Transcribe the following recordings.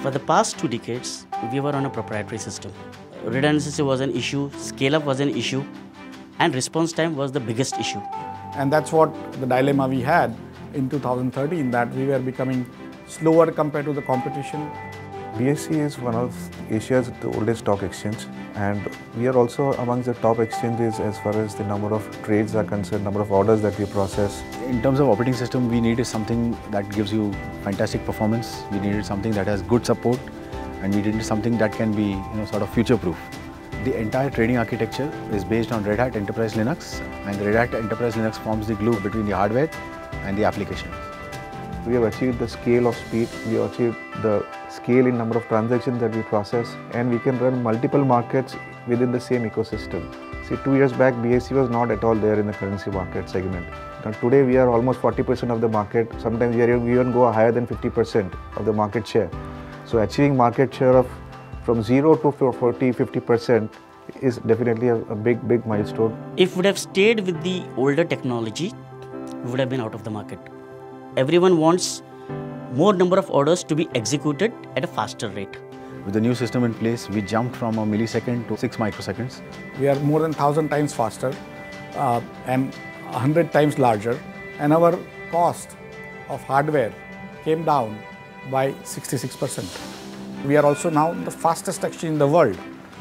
For the past 2 decades, we were on a proprietary system. Redundancy was an issue, scale-up was an issue, and response time was the biggest issue. And that's what the dilemma we had in 2013, that we were becoming slower compared to the competition. BSE is one of Asia's oldest stock exchange, and we are also amongst the top exchanges as far as the number of trades are concerned, number of orders that we process. In terms of operating system, we needed something that gives you fantastic performance. We needed something that has good support, and we needed something that can be, sort of future-proof. The entire trading architecture is based on Red Hat Enterprise Linux, and Red Hat Enterprise Linux forms the glue between the hardware and the application. We have achieved the scale of speed, we have achieved the scale in number of transactions that we process, and we can run multiple markets within the same ecosystem. See, 2 years back, BSE was not at all there in the currency market segment. Now today we are almost 40% of the market, sometimes we even go higher than 50% of the market share. So achieving market share of from 0 to 40, 50% is definitely a big milestone. If we would have stayed with the older technology, we would have been out of the market. Everyone wants more number of orders to be executed at a faster rate. With the new system in place, we jumped from a millisecond to 6 microseconds. We are more than 1,000 times faster and 100 times larger, and our cost of hardware came down by 66%. We are also now the fastest exchange in the world.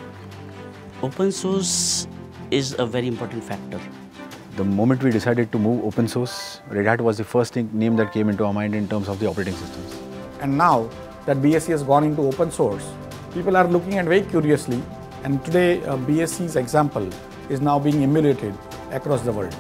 Open source is a very important factor. The moment we decided to move open source, Red Hat was the first name that came into our mind in terms of the operating systems. And now that BSE has gone into open source, people are looking at very curiously, and today BSE's example is now being emulated across the world.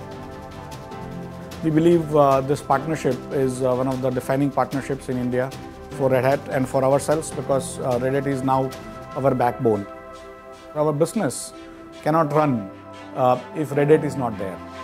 We believe this partnership is one of the defining partnerships in India for Red Hat and for ourselves, because Red Hat is now our backbone. Our business cannot run if Red Hat is not there.